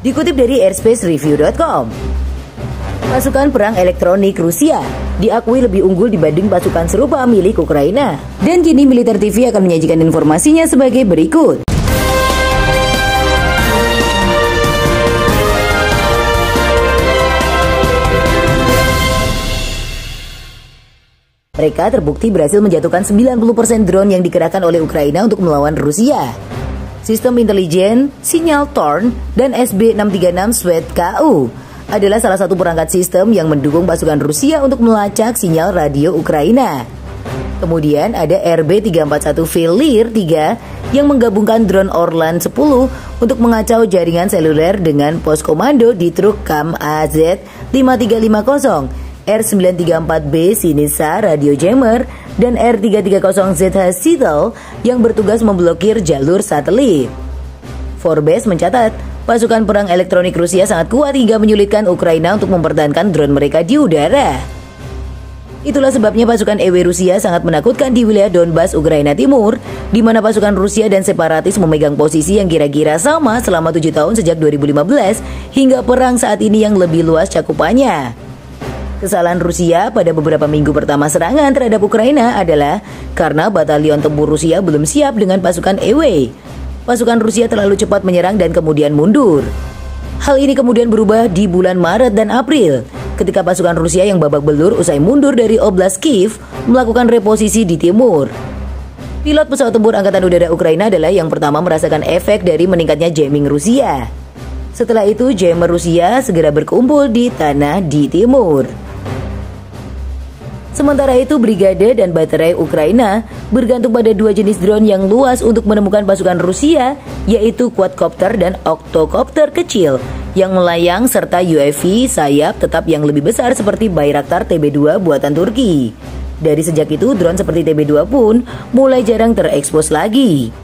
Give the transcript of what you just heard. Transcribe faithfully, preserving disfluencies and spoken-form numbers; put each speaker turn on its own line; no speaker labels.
Dikutip dari airspace review dot com, pasukan perang elektronik Rusia diakui lebih unggul dibanding pasukan serupa milik Ukraina. Dan kini Militer T V akan menyajikan informasinya sebagai berikut. Mereka terbukti berhasil menjatuhkan sembilan puluh persen drone yang dikerahkan oleh Ukraina untuk melawan Rusia. Sistem intelijen, sinyal Thorn, dan S B enam tiga enam Swed K U adalah salah satu perangkat sistem yang mendukung pasukan Rusia untuk melacak sinyal radio Ukraina. Kemudian ada R B tiga empat satu Velir tiga yang menggabungkan drone Orlan sepuluh untuk mengacau jaringan seluler dengan pos komando di truk Kam A Z lima tiga lima nol, R sembilan tiga empat B Sinisa Radio Jammer, dan R tiga tiga nol Z H Seattle yang bertugas memblokir jalur satelit. Forbes mencatat, pasukan perang elektronik Rusia sangat kuat hingga menyulitkan Ukraina untuk mempertahankan drone mereka di udara. Itulah sebabnya pasukan E W Rusia sangat menakutkan di wilayah Donbas, Ukraina Timur, di mana pasukan Rusia dan separatis memegang posisi yang kira-kira sama selama tujuh tahun sejak dua ribu lima belas hingga perang saat ini yang lebih luas cakupannya. Kesalahan Rusia pada beberapa minggu pertama serangan terhadap Ukraina adalah karena batalion tempur Rusia belum siap dengan pasukan E W. Pasukan Rusia terlalu cepat menyerang dan kemudian mundur. Hal ini kemudian berubah di bulan Maret dan April, ketika pasukan Rusia yang babak belur usai mundur dari Oblast Kiev melakukan reposisi di timur. Pilot pesawat tempur Angkatan Udara Ukraina adalah yang pertama merasakan efek dari meningkatnya jamming Rusia. Setelah itu, jammer Rusia segera berkumpul di tanah di timur. Sementara itu, brigade dan baterai Ukraina bergantung pada dua jenis drone yang luas untuk menemukan pasukan Rusia, yaitu quadcopter dan octocopter kecil yang melayang serta U A V sayap tetap yang lebih besar seperti Bayraktar T B dua buatan Turki. Dari sejak itu, drone seperti T B dua pun mulai jarang terekspos lagi.